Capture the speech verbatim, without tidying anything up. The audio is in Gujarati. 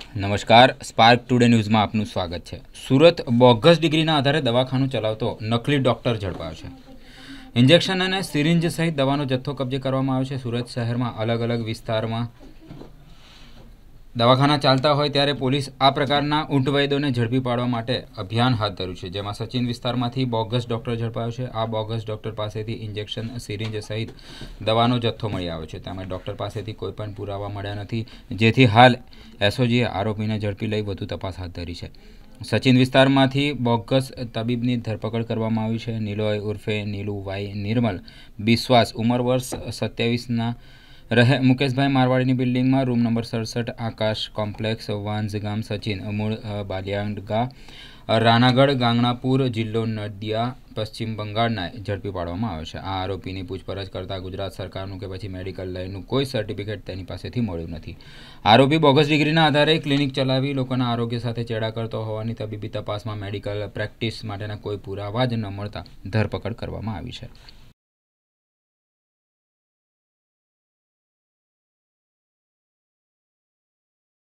નમસ્કાર, સ્પાર્ક ટુડે ન્યૂઝમાં આપનું સ્વાગત છે। સુરત બોગસ ડિગ્રીના આધારે દવાખાનું ચલાવતો નકલી ડોક્ટર ઝડપાયો છે। ઇન્જેક્શન અને સિરિંજ સહિત દવાનો જથ્થો કબજે કરવામાં આવ્યો છે। સુરત શહેરમાં અલગ અલગ વિસ્તારમાં દવાખાના ચાલતા હોય ત્યારે પોલીસ આ પ્રકારના ઊંટ વૈદોને ઝડપી પાડવા માટે અભિયાન હાથ ધર્યું છે, જેમાં સચિન વિસ્તારમાંથી બોગસ ડોક્ટર ઝડપાયો છે। આ બોગસ ડોક્ટર પાસેથી ઇન્જેક્શન, સિરિંજ સહિત દવાનો જથ્થો મળી આવ્યો છે। તેમજ ડોક્ટર પાસેથી કોઈપણ પુરાવા મળ્યા નથી, જેથી હાલ એસઓજીએ આરોપીને ઝડપી લઈ વધુ તપાસ હાથ ધરી છે। સચિન વિસ્તારમાંથી બોગસ તબીબની ધરપકડ કરવામાં આવી છે। નિલોય ઉર્ફે નીલુ વાઈ નિર્મલ બિશ્વાસ, ઉંમર વર્ષ સત્યાવીસના, રહે મુકેશભાઈ મારવાડીની બિલ્ડિંગમાં, રૂમ નંબર સડસઠ, આકાશ કોમ્પ્લેક્સ, વાંઝગામ। સચિન મૂળ બાલિયાગા, રાનાગઢ, ગાંગણાપુર, જિલ્લો નડિયા, પશ્ચિમ બંગાળના ઝડપી પાડવામાં આવ્યો છે। આ આરોપીની પૂછપરછ કરતા ગુજરાત સરકારનું કે પછી મેડિકલ લાઇનનું કોઈ સર્ટિફિકેટ તેની પાસેથી મળ્યું નથી। આરોપી બોગસ ડિગ્રીના આધારે ક્લિનિક ચલાવી લોકોના આરોગ્ય સાથે ચેડા કરતો હોવાની તબીબી તપાસમાં મેડિકલ પ્રેક્ટિસ માટેના કોઈ પુરાવા જ ન મળતા ધરપકડ કરવામાં આવી છે।